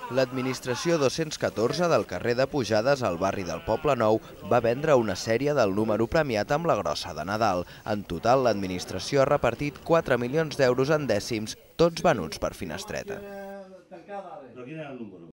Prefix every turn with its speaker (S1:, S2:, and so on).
S1: L'administració 214 del carrer de Pujades al barri del Poble Nou va vendre una sèrie del número premiat amb la grossa de Nadal. En total, l'administració ha repartit 4 milions d'euros en dècims, tots venuts per Finestreta.